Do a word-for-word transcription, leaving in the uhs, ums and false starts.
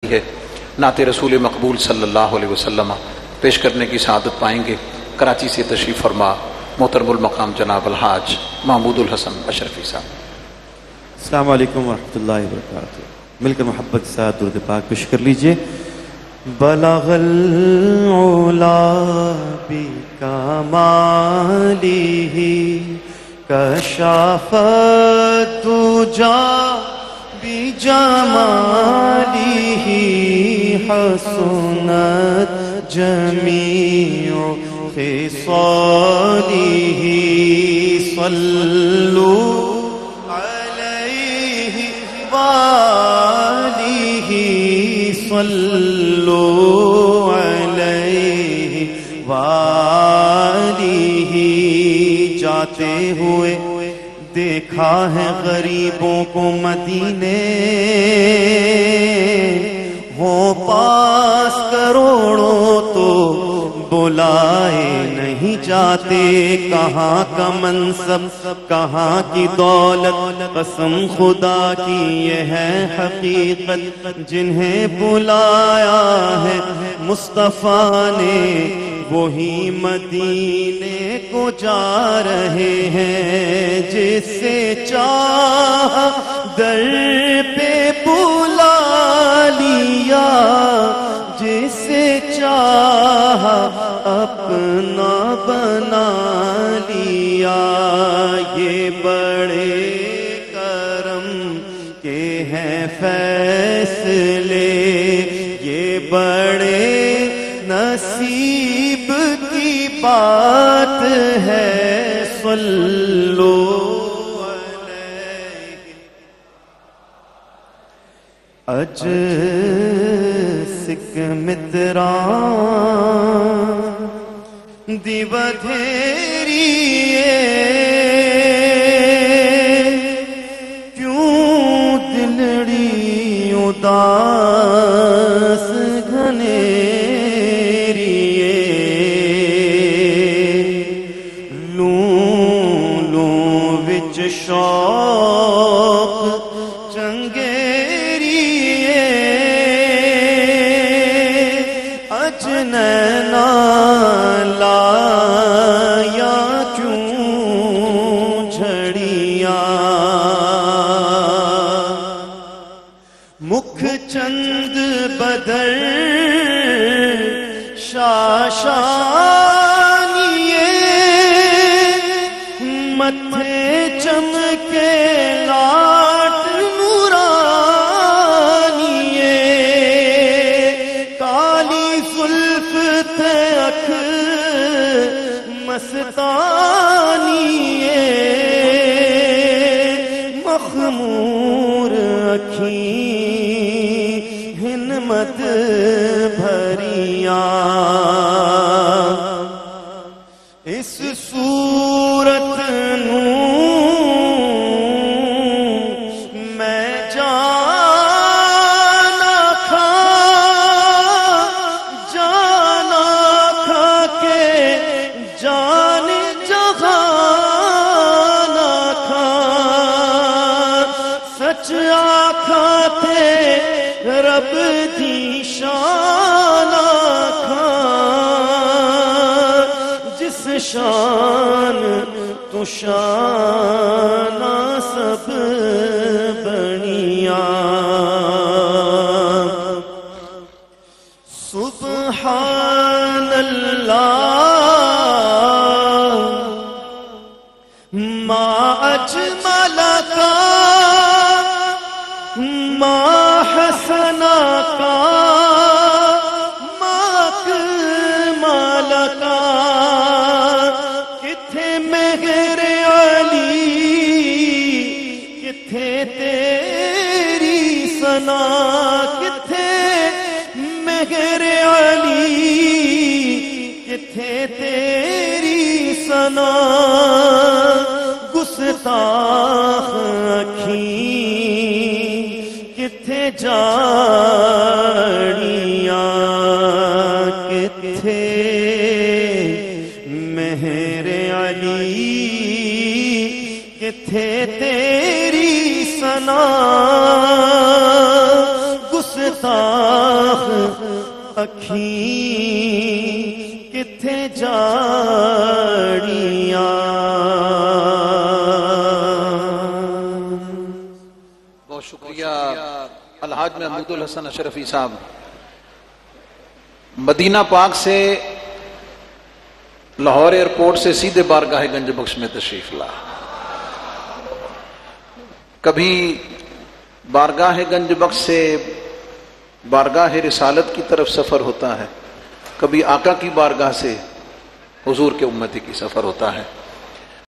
ہے، نعت رسول مقبول صلی اللہ علیہ وسلم پیش کرنے کی سعادت پائیں گے۔ کراچی سے تشریف فرما محترم المقام جناب الحاج محمود الحسن اشرفی صاحب۔ السلام علیکم ورحمۃ اللہ وبرکاتہ۔ مل کر محبت کے ساتھ درود پاک پیش کر لیجئے۔ بلغ العلا بکمالہ کشف الدجی بجمالہ حسنت جمیع خصالہ صلوا علیہ وآلہ صلوا علیہ وآلہ۔ جاتے ہوئے دیکھا ہے غریبوں کو مدینے، ہوں پاس کروڑوں تو بلائے نہیں جاتے۔ کہاں کا منصب کہاں کی دولت، قسم خدا کی یہ ہے حقیقت، جنہیں بلایا ہے مصطفیٰ نے وہی مدینے کو جا رہے ہیں۔ جسے چاہا در پہ بلا لیا، جسے چاہا اپنا بنا لیا۔ یہ بڑے کرم کے ہیں فیصلے، یہ بڑے نصیب کی بات ہے۔ صلو علیہ۔ اج سکھ متران دی بدھیری کیوں دلڑی اداس گھنیری، لوں لوں وچ شوق چنگیری، اج نینا لایا کیوں جھڑیاں، مکھ چند بدر شاشانیے، متھے چمکے لاٹ نورانیے، کالی زلف تھے اکھ مستانیے، مخمور اکھیں ہنمت بھریاں۔ اس صورت میں جانا کھا جانا کھا کے جان جہانا کھا، سچ آکھا تھے رب دی شان کھا، جس شان تو شان سب بنیاں۔ سبحان اللہ ما اجمل کا ما حسن کا ما اکمل کا، کتھے مہر علی کتھے تیری ثنا، کتھے مہر علی کتھے تیری ثنا، گستاخ اکھیں کتھے جاڑیاں، کتھے مہر علی کتھے تیری ثنا، گستاخ راہ اکھیں کتھے جاڑیاں. بہت شکریہ الحاج محمود الحسن اشرفی صاحب. مدینہ پاک سے لاہور ایئرپورٹ سے سیدھے بارگاہ گنج بخش میں تشریف لا. کبھی بارگاہ گنج بخش سے بارگاہ رسالت کی طرف سفر ہوتا ہے، کبھی آقا کی بارگاہ سے حضور کے امتی کی سفر ہوتا ہے.